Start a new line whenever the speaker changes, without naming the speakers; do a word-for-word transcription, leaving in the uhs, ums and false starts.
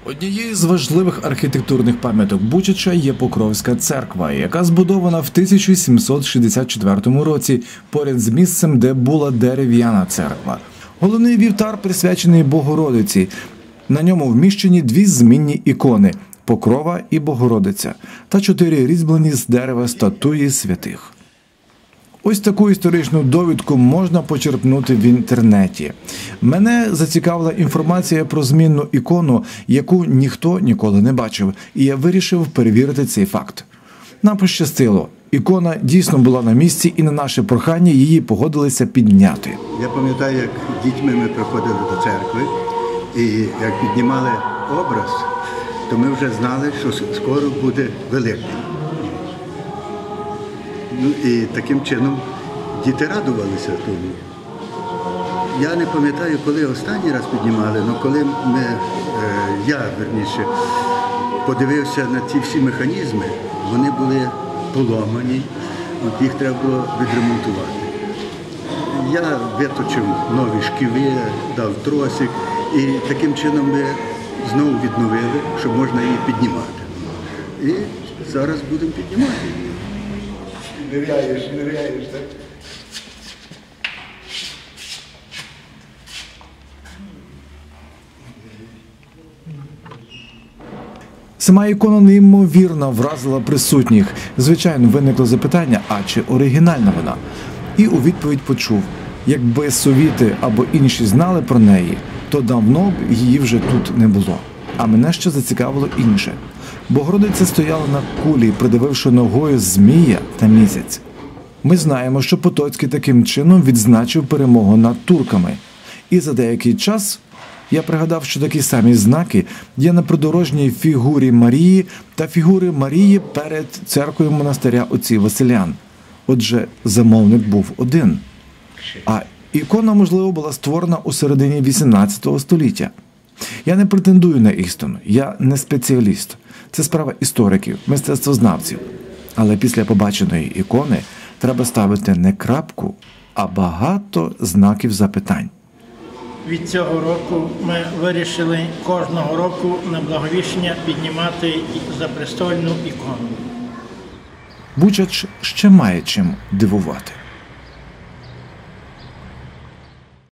Однією з важливих архітектурних пам'яток Бучача є Покровська церква, яка збудована в тисяча сімсот шістдесят четвертому році поряд з місцем, де була дерев'яна церква. Головний вівтар присвячений Богородиці. На ньому вміщені дві змінні ікони – Покрова і Богородиця та чотири різьблені з дерева статуї святих. Ось таку історичну довідку можна почерпнути в інтернеті. Мене зацікавила інформація про змінну ікону, яку ніхто ніколи не бачив, і я вирішив перевірити цей факт. Нам пощастило. Ікона дійсно була на місці, і на наше прохання її погодилися підняти.
Я пам'ятаю, як дітьми ми приходили до церкви, і як піднімали образ, то ми вже знали, що скоро буде Великдень. Ну і таким чином діти радувалися тому. Я не пам'ятаю, коли останній раз піднімали, але коли ми, я, верніше, подивився на ці всі механізми, вони були поломані, от їх треба було відремонтувати. Я виточив нові шківи, дав тросик, і таким чином ми знову відновили, щоб можна її піднімати. І зараз будемо піднімати її. Ниряєш, ниряєш, так?
Сама ікона неймовірно вразила присутніх. Звичайно, виникло запитання, а чи оригінальна вона? І у відповідь почув, якби совіти або інші знали про неї, то давно б її вже тут не було. А мене ще зацікавило інше. Богородиця стояла на кулі, придавивши ногою змія та місяць. Ми знаємо, що Потоцький таким чином відзначив перемогу над турками. І за деякий час я пригадав, що такі самі знаки є на придорожній фігурі Марії та фігури Марії перед церквою монастиря отців Василян. Отже, замовник був один. А ікона, можливо, була створена у середині вісімнадцятого століття. Я не претендую на істину, я не спеціаліст. Це справа істориків, мистецтвознавців. Але після побаченої ікони треба ставити не крапку, а багато знаків запитань.
Від цього року ми вирішили кожного року на Благовіщення піднімати запрестольну ікону.
Бучач ще має чим дивувати.